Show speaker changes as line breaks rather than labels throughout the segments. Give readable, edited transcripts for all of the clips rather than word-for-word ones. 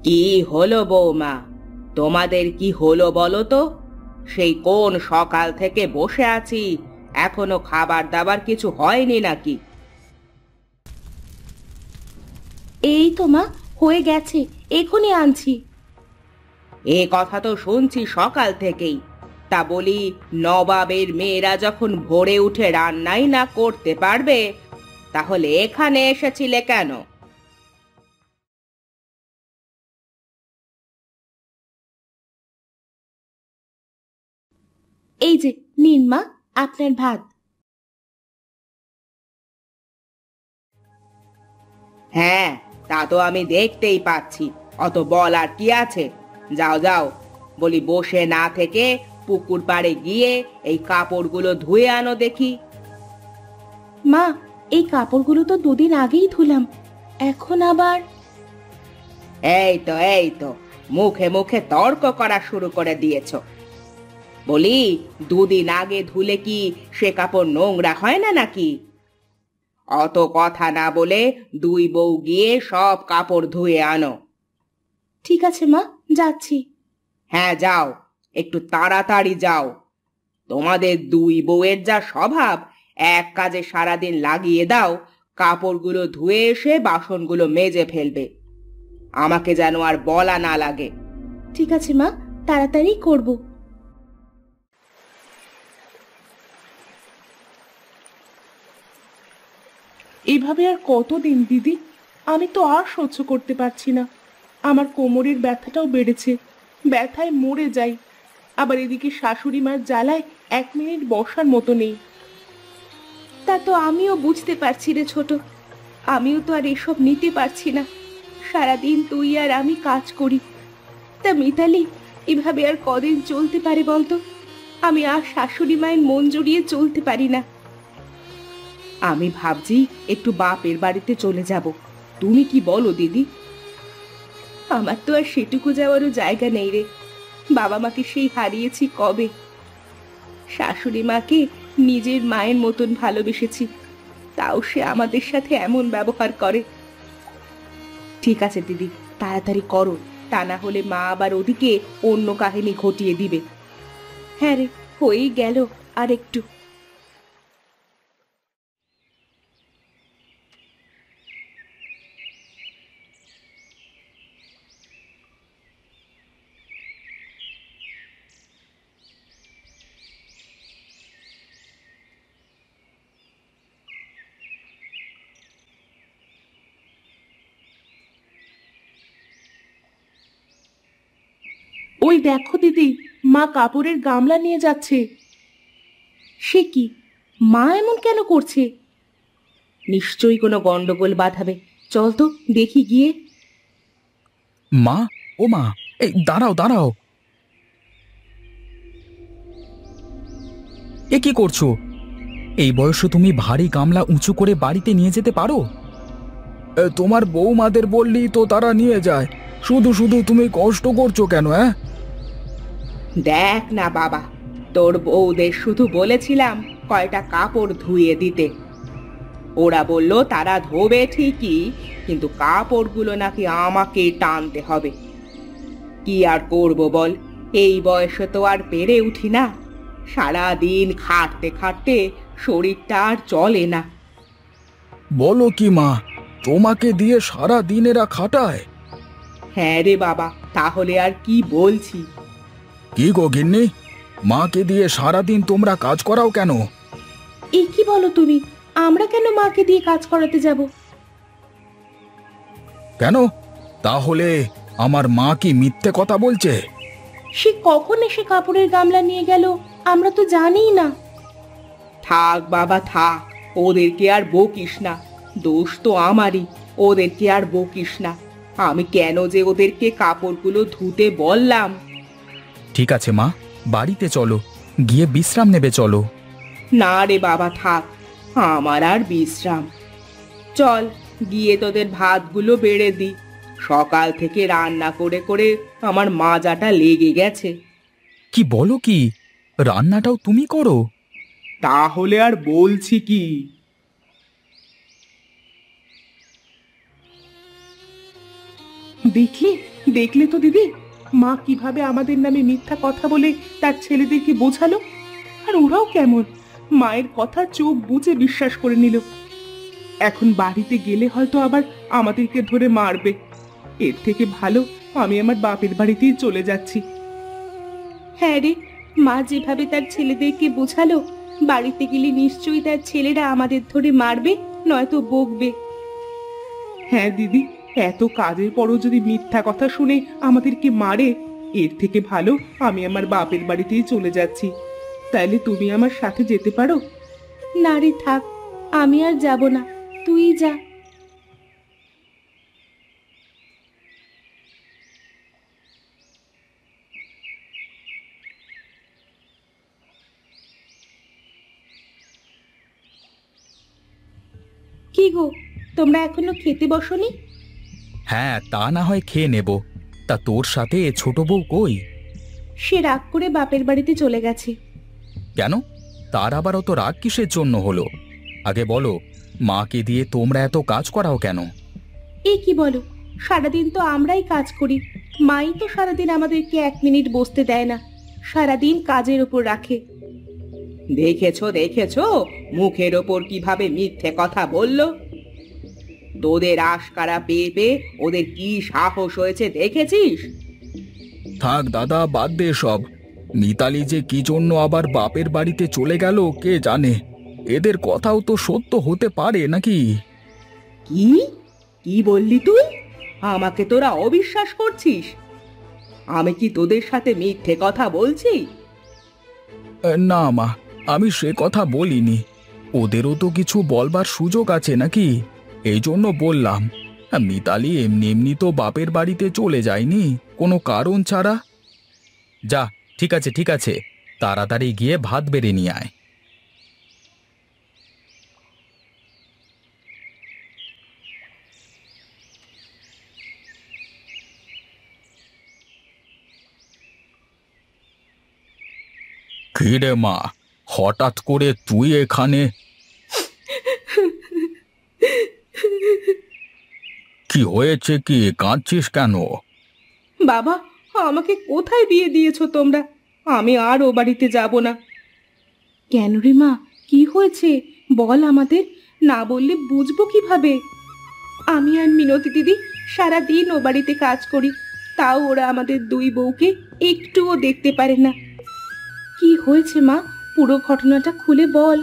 কি হলো বৌমা? তোমাদের কি হলো বলো তো? সেই কোন সকাল থেকে বসে আছি, এখনো খাবার দাবার কিছু হয়নি নাকি?
এই তো মা, হয়ে গেছে, এখনই আনছি।
এ কথা তো শুনছি সকাল থেকেই। তা বলি, নবাবের মেয়েরা যখন ভোরে উঠে রান্নাই না করতে পারবে, তাহলে এখানে এসেছিলে কেন?
এই যে নিন মা, আপনার ভাত।
হ্যাঁ, তা তো আমি দেখতেই পাচ্ছি। অত বলার কি আছে? যাও যাও, বলি বসে না থেকে পুকুর পাড়ে গিয়ে এই কাপড়গুলো ধুয়ে আনো দেখি।
মা, এই কাপড়গুলো তো দুদিন আগেই ধুলাম, এখন আবার?
এই তো মুখে মুখে তর্ক করা শুরু করে দিয়েছো। বলি, দুদিন আগে ধুলে কি সে কাপড় নোংরা হয় না নাকি? অত কথা না বলে দুই বউ গিয়ে সব কাপড় ধুয়ে আনো।
ঠিক আছে মা, যাচ্ছি।
হ্যাঁ যাও, একটু তাড়াতাড়ি যাও। তোমাদের দুই বউয়ের যা স্বভাব, এক কাজে সারাদিন লাগিয়ে দাও, কাপড়গুলো ধুয়ে এসে বাসনগুলো মেজে ফেলবে। আমাকে যেন আর বলা না লাগে।
ঠিক আছে মা, তাড়াতাড়ি করব।
এভাবে আর কতদিন দিদি? আমি তো আর সহ্য করতে পারছি না। আমার কোমরের ব্যথাটাও বেড়েছে, ব্যথায় মরে যাই। আবার এদিকে শাশুড়ি মার জ্বালায় 1 মিনিট বসার মতো নেই।
তা তো আমিও বুঝতে পারছি রে ছোট, আমিও তো আর এসব নিতে পারছি না। সারাদিন তুই আর আমি কাজ করি। তা মিতালি, এভাবে আর কদিন চলতে পারে বলতো? আমি আর শাশুড়ি মায়ের মন জড়িয়ে চলতে পারি না।
আমি ভাবছি একটু বাপের বাড়িতে চলে যাব। তুমি কি বলো দিদি?
আমার তো আর সেটুকু যাওয়ারও জায়গা নেই রে। বাবা মাকে সেই হারিয়েছি কবে। শাশুড়ি মাকে নিজের মায়ের মতন ভালোবেসেছি, তাও সে আমাদের সাথে এমন ব্যবহার করে।
ঠিক আছে দিদি, তাড়াতাড়ি করো, তা না হলে মা আবার ওদিকে অন্য কাহিনী ঘটিয়ে দিবে।
হ্যাঁ রে, হয়েই গেল আর একটু।
ওই দেখো দিদি, মা কাপড়ের গামলা নিয়ে যাচ্ছে।
সে কি, মা এমন কেন করছে?
নিশ্চয়ই কোনো গন্ডগোল বাঁধাবে। চল তো দেখি গিয়ে।
মা, ও মা, এই দাঁড়াও দাঁড়াও। এ কি করছো? এই বয়সে তুমি ভারী গামলা উঁচু করে বাড়িতে নিয়ে যেতে পারো? তোমার বৌমাদের বললি তো তারা নিয়ে যায়, শুধু শুধু তুমি কষ্ট করছো কেন?
দেখ না বাবা, তোর বউদের শুধু বলেছিলাম কয়টা কাপড় ধুয়ে দিতে। ওরা বলল তারা ধোবে ঠিকই, কিন্তু কাপড়গুলো নাকি আমাকে টানতে হবে। কি আর করব বল, এই বয়সে তো আর পেরে উঠি না। সারা দিন খাটতে খাটতে শরীরটা আর চলে না।
বলো কি মা, তোমাকে দিয়ে সারা দিন এরা খাটায়?
হ্যাঁ রে বাবা, তাহলে আর কি বলছি।
কি গো গিন্নি, মাকে দিয়ে সারাদিন তোমরা কাজ করাও কেন?
এ কি বলো তুমি? আমরা কেন মাকে দিয়ে কাজ করাতে যাব?
কেন? তাহলে আমার মা কি মিথ্যে কথা বলছে?
সে কখন এসে কাপড়ের গামলা নিয়ে গেল আমরা তো জানিই না।
থাক বাবা থাক, ওদেরকে আর বকিস না। দোষ তো আমারই, ওদেরকে আর বকিস না। আমি কেন যে ওদেরকে কাপড়গুলো ধুতে বললাম।
ঠিক আছে মা, বাড়িতে চলো, গিয়ে বিশ্রাম নেবে চলো।
না রে বাবা থাক, আমার আর বিশ্রাম। চল গিয়ে তোদের ভাতগুলো বেড়ে দি। সকাল থেকে রান্না করে করে আমার মাজাটা লেগে গেছে।
কি বলো কি, রান্নাটাও তুমি করো?
তাহলে আর বলছি কি।
দেখলে দেখলে তো দিদি, মা কিভাবে আমাদের নামে মিথ্যা কথা বলে তার ছেলেদেরকে বোঝালো। আর ওরাও কেমন মায়ের কথা চোখ বুজে বিশ্বাস করে নিল। এখন বাড়িতে গেলে হয়তো আবার আমাদেরকে ধরে মারবে। এর থেকে ভালো আমি আমার বাপের বাড়িতেই চলে যাচ্ছি।
হ্যাঁ রে, মা যেভাবে তার ছেলেদেরকে বোঝালো, বাড়িতে গেলে নিশ্চয়ই তার ছেলেরা আমাদের ধরে মারবে, নয়তো বকবে।
হ্যাঁ দিদি, এত কাজের পরও যদি মিথ্যা কথা শুনে আমাদেরকে মারে, এর থেকে ভালো আমি আমার বাপের বাড়িতেই চলে যাচ্ছি। তাইলে তুমি আমার সাথে যেতে পারো?
না রে, থাক, আমি আর যাব না, তুই যা। কি গো, তোমরা এখনো খেতে বসনি?
হ্যাঁ, তা না হয় খেয়ে নেব। তা তোর সাথে ছোট বউ কই?
সে রাগ করে বাপের বাড়িতে চলে গেছে।
কেন? তার আবার অত রাগ কিসের জন্য হলো? আগে বলো, মাকে দিয়ে তোমরা এত কাজ করাও কেন?
এ কি বলো, সারাদিন তো আমরাই কাজ করি, মাই তো সারাদিন আমাদেরকে 1 মিনিট বসতে দেয় না, সারাদিন কাজের উপর রাখে।
দেখেছো দেখেছো, মুখের ওপর কিভাবে মিথ্যে কথা বললো। তোদের আশকারা পেয়ে পেয়ে ওদের কি সাহস হয়েছে দেখেছিস?
থাক দাদা, বাদ দে সব। মিতালি যে কি জন্য আবার বাপের বাড়িতে চলে গেল কে জানে। এদের কথাও তো সত্য হতে পারে নাকি?
কি কি বললি তুই? আমাকে তোরা অবিশ্বাস করছিস? আমি কি তোদের সাথে মিথ্যে কথা বলছি?
না মা, আমি সে কথা বলিনি। ওদেরও তো কিছু বলবার সুযোগ আছে নাকি, এই জন্য বললাম। মিতালি এমনি এমনি তো বাপের বাড়িতে চলে যায়নি কোনো কারণ ছাড়া। যা, ঠিক আছে ঠিক আছে, তাড়াতাড়ি গিয়ে ভাত বেড়ে নিয়ে আয়। কি রে মা, হঠাৎ করে তুই এখানে? কি হয়েছে, কি কাঁদছিস কেন?
বাবা, আমাকে কোথায় বিয়ে দিয়েছো তোমরা? আমি আর ও বাড়িতে যাব না। কেন রে মা, কি হয়েছে বল আমাদের, না বললে বুঝবো কিভাবে? আমি আর মিনতি দিদি সারাদিন ও বাড়িতে কাজ করি, তাও ওরা আমাদের 2 বউকে একটুও দেখতে পারে না। কি হয়েছে মা, পুরো ঘটনাটা খুলে বল।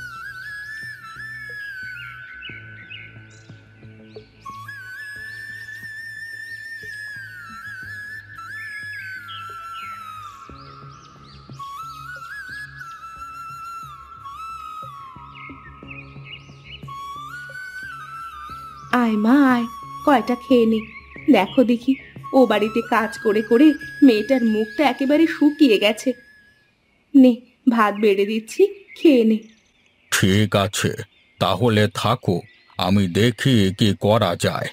আয় মা আয়, কয়টা খেয়ে নে। দেখো দেখি, ও বাড়িতে কাজ করে করে মেয়েটার মুখটা একেবারে শুকিয়ে গেছে। নে, ভাত বেড়ে দিচ্ছি, খেয়ে নে।
ঠিক আছে, তাহলে থাকো, আমি দেখি কি করা যায়।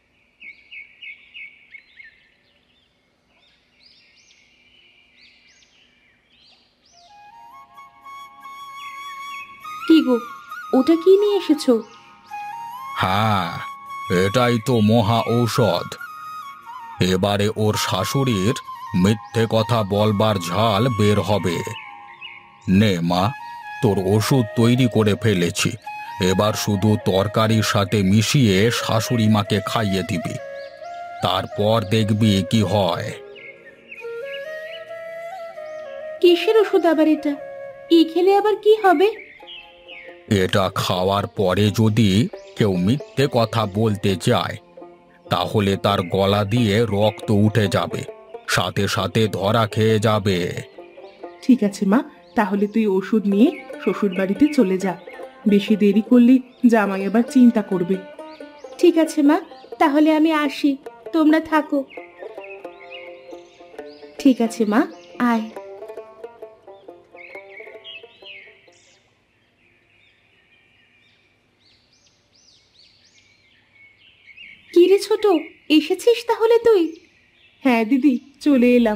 কি গো, ওটা কি নিয়ে এসেছো?
হ্যাঁ, এটাই তো মহা ঔষধ। এবারে ওর শাশুড়ির মিথ্যে কথা বলবার ঝাল বের হবে। নে মা, তোর ওষুধ তৈরি করে ফেলেছি। এবার শুধু তরকারির সাথে মিশিয়ে শাশুড়ি মাকে খাইয়ে দিবি, তারপর দেখবি কি হয়।
কিসের ওষুধ আবার এটা? খেলে আবার কি হবে?
এটা খাওয়ার পরে যদি কেউ মিথ্যে কথা বলতে চায়, তাহলে তার গলা দিয়ে রক্ত উঠে যাবে, সাথে সাথে ধরা খেয়ে যাবে।
ঠিক আছে মা, তাহলে তুই ওষুধ নিয়ে শ্বশুর বাড়িতে চলে যা। বেশি দেরি করলে জামাই আবার চিন্তা করবে।
ঠিক আছে মা, তাহলে আমি আসি, তোমরা থাকো। ঠিক আছে মা, আয়। কি রে ছোট, এসেছিস তাহলে তুই?
হ্যাঁ দিদি, চলে এলাম।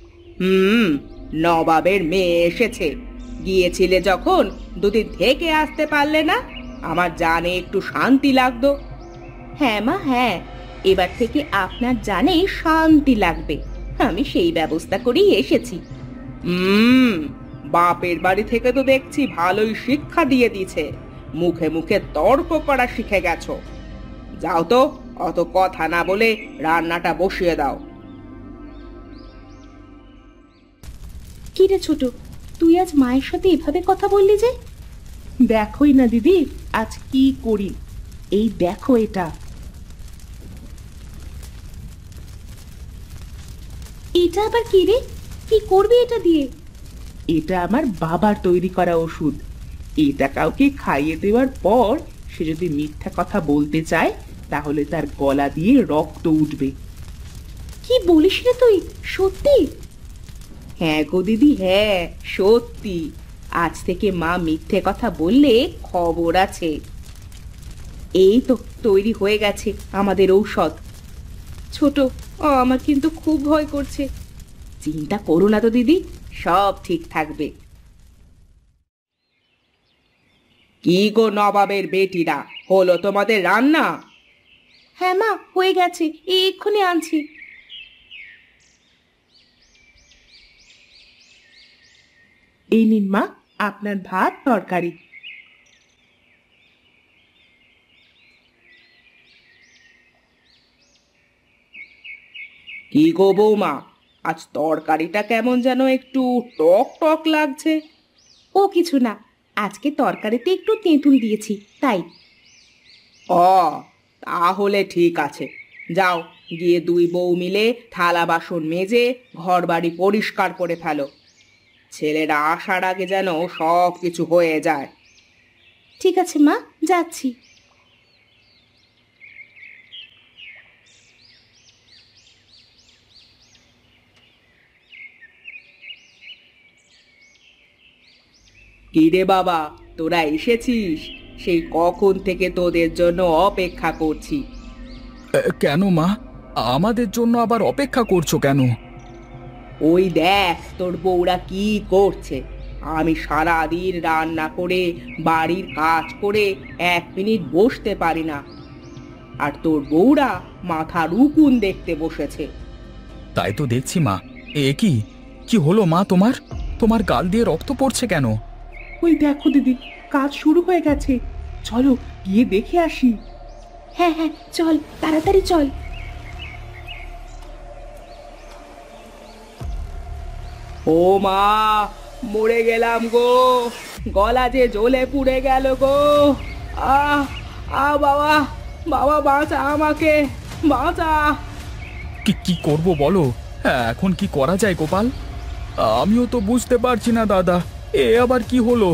নবাবের মেয়ে এসেছে। গিয়েছিলে যখন, 2 দিন থেকে আসতে পারলে না? আমার জানে একটু শান্তি লাগতো।
হ্যাঁ মা হ্যাঁ, এবার থেকে আপনার জানে শান্তি লাগবে। আমি সেই ব্যবস্থা করেই এসেছি।
হুম, বাপের বাড়ি থেকে তো দেখছি ভালোই শিক্ষা দিয়ে দিছে, মুখে মুখে তর্ক করা শিখে গেছো। যাও তো, অত কথা না বলে রান্নাটা বসিয়ে দাও।
কি রে ছোট, তুই আজ মায়ের সাথে এভাবে কথা বললি যে?
দেখোই না দিদি আজ কি করি। এই দেখো এটা।
এটা আবার কি রে? কি করবি এটা দিয়ে?
এটা আমার বাবার তৈরি করা ওষুধ। এটা কাউকে খাইয়ে দেওয়ার পর সে যদি মিথ্যা কথা বলতে চায় তাহলে তার গলা দিয়ে রক্ত উঠবে।
কি বলিস রে তুই? সত্যি?
হ্যাঁ গো দিদি, হ্যাঁ সত্যি।
আজ থেকে মা মিথ্যে কথা বললে খবর আছে। এই তো তৈরি হয়ে গেছে আমাদের ঔষধ। ছোট, আমার কিন্তু খুব ভয় করছে।
চিন্তা করো না তো দিদি, সব ঠিক থাকবে। কি গো নবাবের বেটিরা, হলো তোমাদের রান্না?
হ্যাঁ মা, হয়ে গেছে, এক্ষুনি আনছি।
এই নিন মা আপনার ভাত তরকারি।
কি গো বৌমা, আজ তরকারিটা কেমন যেন একটু টক টক লাগছে।
ও কিছু না, আজকে তরকারিতে একটু তেঁতুল দিয়েছি তাই।
ও, তাহলে ঠিক আছে। যাও, গিয়ে দুই বউ মিলে থালা বাসন মেজে ঘর বাড়ি পরিষ্কার করে ফেলো। ছেলেরা আসার আগে যেন সব কিছু হয়ে যায়।
ঠিক আছে মা, যাচ্ছি।
কি রে বাবা, তোরা এসেছিস? সেই কখন থেকে তোদের জন্য অপেক্ষা করছি।
কেন মা, আমাদের জন্য আবার অপেক্ষা করছো কেন?
ওই দেখ তোর বউরা কি করছে। আমি সারাদিন রান্না করে বাড়ির কাজ করে 1 মিনিট বসতে পারি না, আর তোর বউরা মাথার উকুন দেখতে বসেছে।
তাই তো দেখছি মা। এ কি, কি হলো মা তোমার? তোমার গাল দিয়ে রক্ত পড়ছে কেন?
ওই দেখো দিদি, কাজ শুরু হয়ে গেছে। চলো গিয়ে দেখে আসি।
হ্যাঁ হ্যাঁ, চল তাড়াতাড়ি চল।
ও মা, মরে গেলাম গো, গলা যে জ্বলে পুড়ে গেল গো। আহ বাবা, বাবা বাঁচা আমাকে, বাঁচা।
কি কি করব বলো? এখন কি করা যায় গোপাল? আমিও তো বুঝতে পারছি না দাদা, এ আবার কি হলো?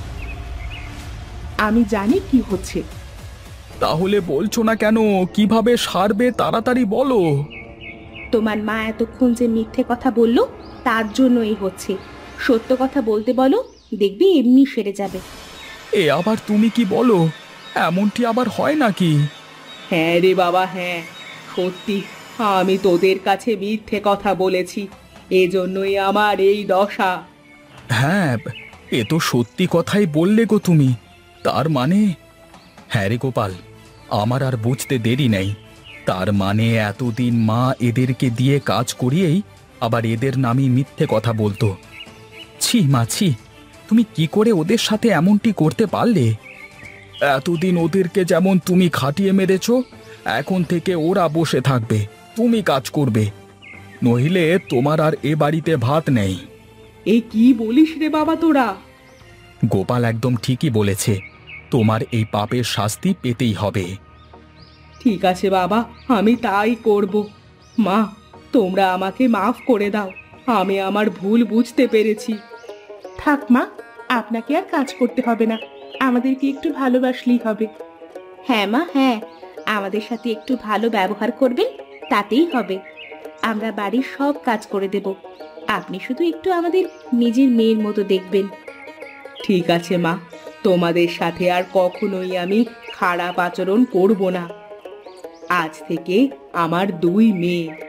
আমি জানি কি হচ্ছে।
তাহলে বলছো না কেন? কিভাবে সারবে তাড়াতাড়ি বলো।
তোমার মা এতক্ষণ যে মিথ্যে কথা বললো তার জন্যই হচ্ছে। সত্য কথা বলতে বলো, দেখবি এমনি সেরে যাবে।
এ আবার তুমি কি বলো? এমনটি আবার হয় নাকি?
হ্যাঁ রে বাবা, হ্যাঁ সত্যি। আমি তোদের কাছে মিথ্যে কথা বলেছি, এজন্যই আমার এই দশা।
হ্যাঁ, এ তো সত্যি কথাই বললে গো তুমি। তার মানে? হ্যাঁ রে গোপাল, আমার আর বুঝতে দেরি নেই। তার মানে এতদিন মা এদেরকে দিয়ে কাজ করিয়েই আবার এদের নামে মিথ্যে কথা বলতো। ছি মা ছি, তুমি কি করে ওদের সাথে এমনটি করতে পারলে? এতদিন ওদেরকে যেমন তুমি খাটিয়ে মেরেছ, এখন থেকে ওরা বসে থাকবে, তুমি কাজ করবে, নইলে তোমার আর এ বাড়িতে ভাত নেই।
এই কি বলিস রে বাবা তোরা?
গোপাল একদম ঠিকই বলেছে, তোমার এই পাপের শাস্তি পেতেই হবে।
ঠিক আছে বাবা, আমি তাই করব। মা, তোমরা আমাকে মাফ করে দাও, আমি আমার ভুল বুঝতে পেরেছি।
থাক মা, আপনাকে আর কাজ করতে হবে না, আমাদেরকে একটু ভালোবাসলেই হবে।
হ্যাঁ মা, হ্যাঁ, আমাদের সাথে একটু ভালো ব্যবহার করবেন, তাতেই হবে। আমরা বাড়ির সব কাজ করে দেব, আপনি শুধু একটু আমাদের নিজের মেয়ের মতো দেখবেন।
ঠিক আছে মা, তোমাদের সাথে আর কখনোই আমি খারাপ আচরণ করব না। আজ থেকে আমার 2 মেয়ে,